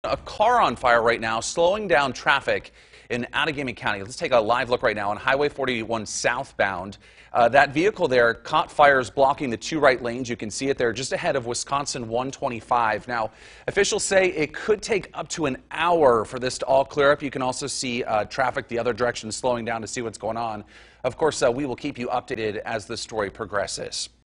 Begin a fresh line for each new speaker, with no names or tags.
A car on fire right now, slowing down traffic in Outagamie County. Let's take a live look right now on Highway 41 southbound. That vehicle there caught fires blocking the two right lanes. You can see it there just ahead of Wisconsin 125. Now, officials say it could take up to an hour for this to all clear up. You can also see traffic the other direction slowing down to see what's going on. Of course, we will keep you updated as the story progresses.